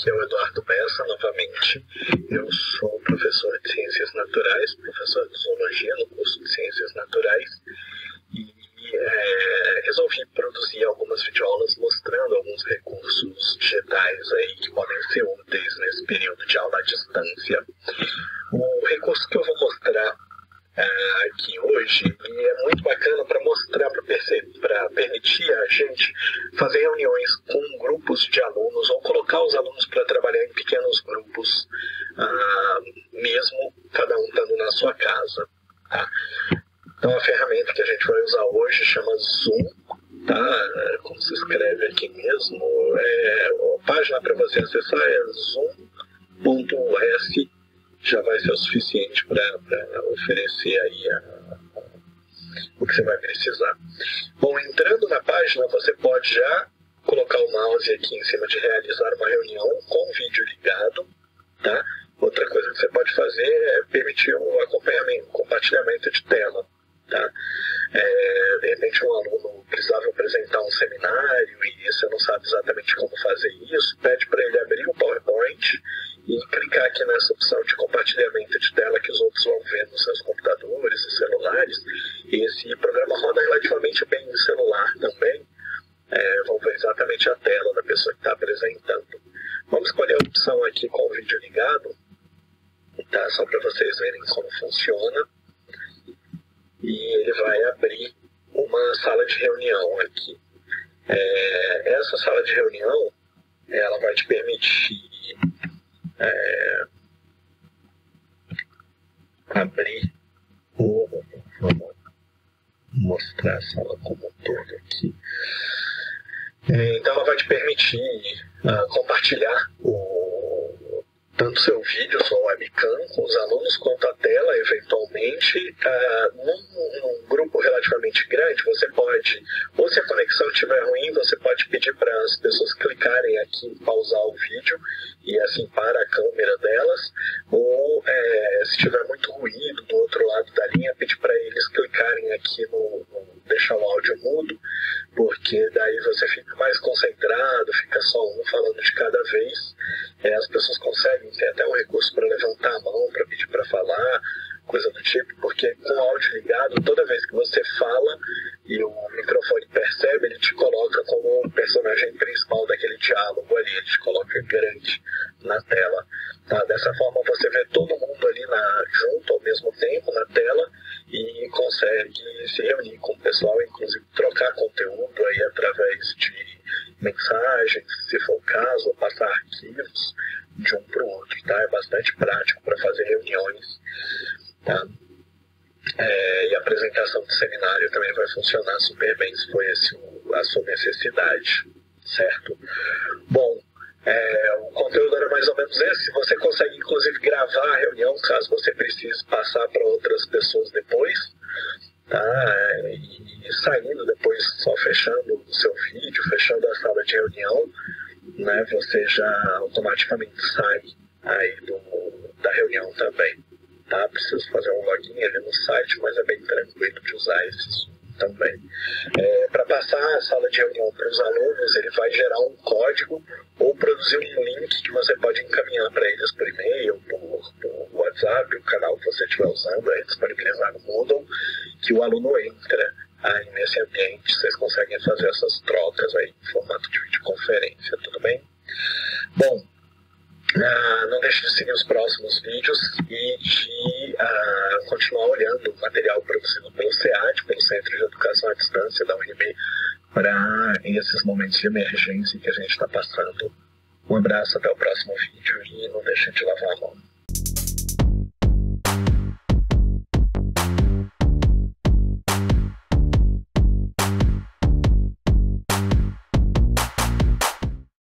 aqui é o Eduardo Bessa novamente. Eu sou professor de Ciências Naturais, professor de Zoologia no curso de Ciências Naturais e resolvi produzir algumas videoaulas mostrando alguns recursos digitais aí que podem ser úteis nesse período de aula à distância. O recurso que eu vou mostrar aqui hoje é muito bacana para mostrar, para permitir a gente fazer reuniões com grupos de alunos ou colocar os alunos para trabalhar em pequenos grupos, mesmo cada um estando na sua casa. Tá? Então a ferramenta que a gente vai usar hoje chama Zoom, tá? Como se escreve aqui mesmo, a página para você acessar é zoom.us. Já vai ser o suficiente para oferecer aí o que você vai precisar. Bom, entrando na página, você pode já colocar o mouse aqui em cima de realizar uma reunião com o vídeo ligado, tá? Outra coisa que você pode fazer é permitir o acompanhamento, compartilhamento de tela, tá? De repente um aluno precisava apresentar um seminário e você não sabe exatamente como fazer isso, pede para ele abrir o PowerPoint e clicar aqui nessa opção de compartilhamento de tela que os outros vão ver nos seus computadores e celulares. E esse programa roda relativamente bem em celular também. Vão ver exatamente a tela da pessoa que está apresentando. Vamos escolher a opção aqui com o vídeo ligado, tá? Só para vocês verem como funciona. E ele vai abrir uma sala de reunião aqui. Essa sala de reunião, ela vai te permitir abrir vamos mostrar a sala como um todo aqui. Então ela vai te permitir compartilhar tanto seu vídeo, sua webcam, com os alunos, quanto a tela, eventualmente. Num grupo relativamente grande, você pode, ou se a conexão estiver ruim, você pode pedir para as pessoas clicarem aqui em pausar o vídeo e assim para a câmera delas, ou se tiver muito ruído do outro lado da linha, pedir para eles clicarem aqui no deixar o áudio mudo, porque daí você fica mais concentrado, fica só um falando de cada vez. As pessoas conseguem ter até um recurso para levantar a mão, para pedir para falar, coisa do tipo, porque com o áudio ligado, toda vez que você fala e o microfone percebe, ele te coloca como o personagem principal daquele diálogo ali, ele te coloca grande na tela. Tá? Dessa forma você vê todo mundo ali junto ao mesmo tempo na tela e consegue se reunir com o pessoal, inclusive trocar conteúdo aí através de mensagens, se for o caso, ou passar arquivos de um para o outro. Tá? É bastante prático para fazer reuniões. Tá? E a apresentação do seminário também vai funcionar super bem se for a sua necessidade, certo? Bom, o conteúdo era mais ou menos esse. Você consegue inclusive gravar a reunião caso você precise passar para outras pessoas depois, tá? E saindo depois, só fechando o seu vídeo, fechando a sala de reunião, né, você já automaticamente sai aí da reunião também. Tá? Preciso fazer um login ali no site, mas é bem tranquilo de usar esses também. Para passar a sala de reunião para os alunos, ele vai gerar um código ou produzir um link que você pode encaminhar para eles por e-mail, por WhatsApp, o canal que você estiver usando, aí disponibilizar no Moodle, que o aluno entra aí nesse ambiente. Vocês conseguem fazer essas trocas aí em formato de videoconferência, tudo bem? Bom, não deixe de seguir os próximos vídeos e de continuar olhando o material produzido pelo SEAD, pelo Centro de Educação à Distância da UNB, para esses momentos de emergência que a gente está passando. Um abraço, até o próximo vídeo e não deixe de lavar a mão.